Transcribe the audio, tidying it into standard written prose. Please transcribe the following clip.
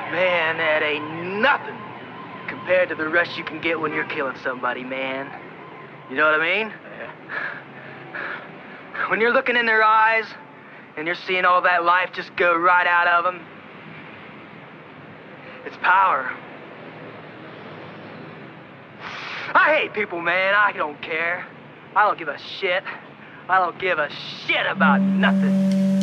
Man, that ain't nothing compared to the rush you can get when you're killing somebody, man. You know what I mean? Yeah. When you're looking in their eyes and you're seeing all that life just go right out of them, it's power. I hate people, man. I don't care. I don't give a shit. I don't give a shit about nothing.